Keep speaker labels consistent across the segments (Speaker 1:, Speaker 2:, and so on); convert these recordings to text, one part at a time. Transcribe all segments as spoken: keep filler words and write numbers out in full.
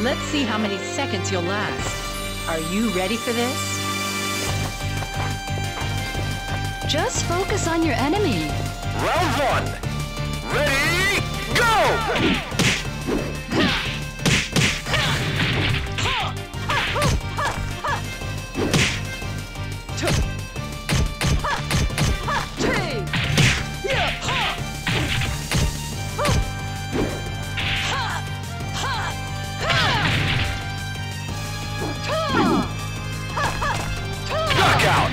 Speaker 1: Let's see how many seconds you'll last. Are you ready for this?
Speaker 2: Just focus on your enemy.
Speaker 3: Round one. Ready, go! Knockout!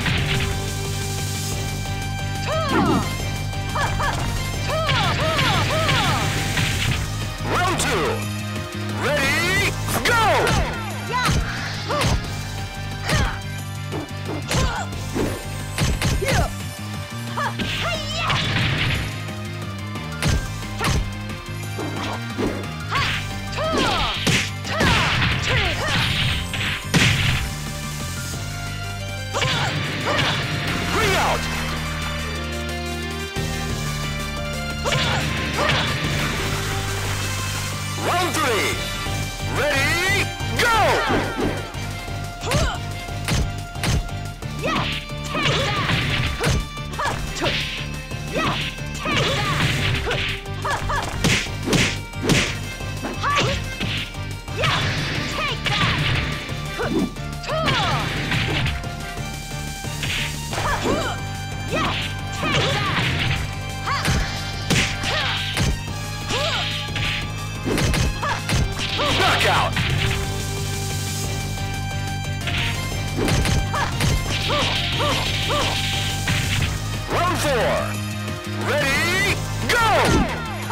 Speaker 3: Round two. Ready, go! Three out! Round three. Ready, go! Knockout! Round four. Ready, go!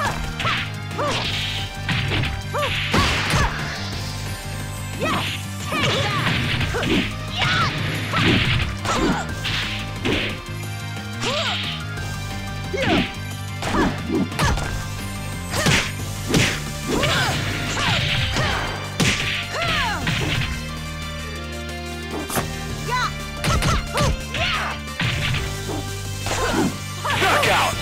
Speaker 3: Knockout!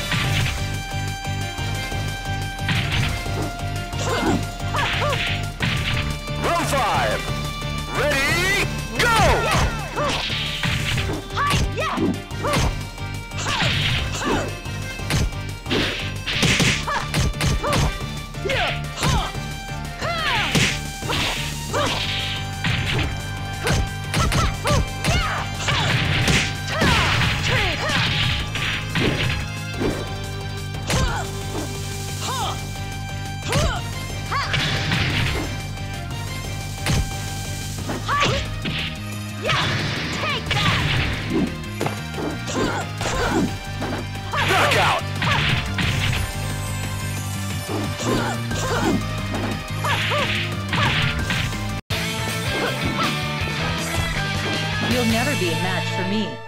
Speaker 3: Round five. Ready, go! Knockout!
Speaker 1: You'll never be a match for me.